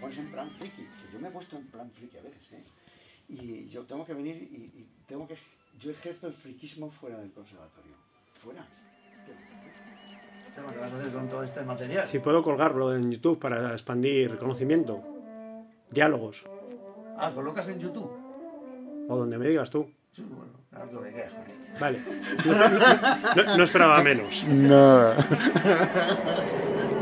pones en plan friki, que yo me he puesto en plan friki a veces, ¿eh? Y yo tengo que venir y tengo que... Yo ejerzo el friquismo fuera del conservatorio. Fuera. ¿Qué vas a hacer con todo este material? Si puedo colgarlo en YouTube para expandir conocimiento. Diálogos. Ah, ¿colocas en YouTube? O donde me digas tú. Sí, bueno, haz lo que quieras con él. Vale. No esperaba menos. Nada.